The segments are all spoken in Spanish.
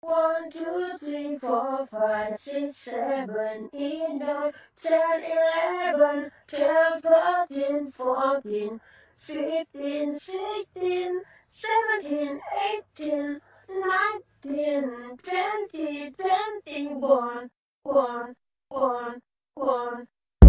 1, 2, 3, 4, 5, 6, 7, 8, 9, 10, 11, 12, 13, 14, 15, 16, 17, 18, 19, 20, 21, 1, 1, 1.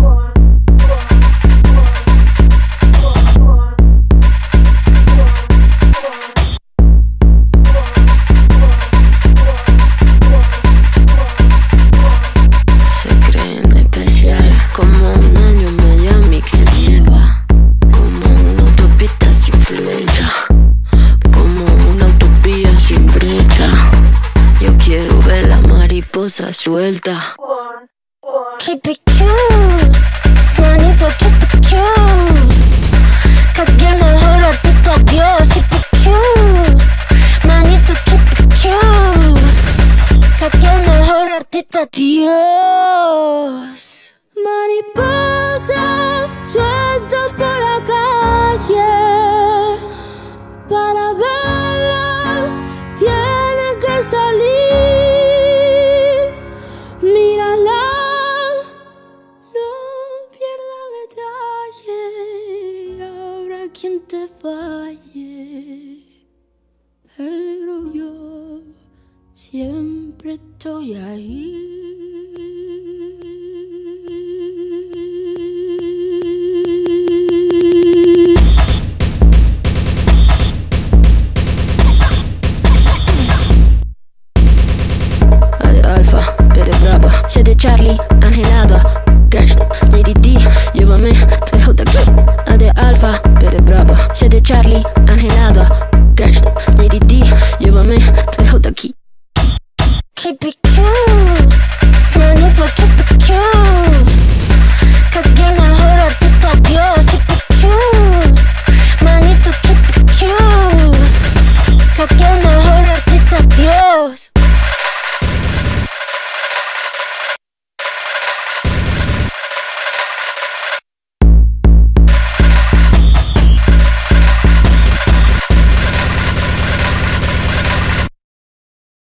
Como un año en Miami que nieva, como una autopista sin flecha, como una utopía sin brecha. Yo quiero ver la mariposa suelta. Keep it cute, manito, keep it cute. Que quien mejor artista Dios. Keep it cute, manito, keep it cute. Que quien mejor artista Dios. Mariposas sueltas por la calle, para verla tienen que salir. Mírala, no pierda detalle, habrá quien te falle, pero yo siempre estoy ahí. C de Charlie, Angelada, Crash, JDD, llévame lejos de aquí. A de Alfa, B de Brava. C de Charlie, Angelada, Crash, JDD, llévame lejos de aquí. Keep it cute.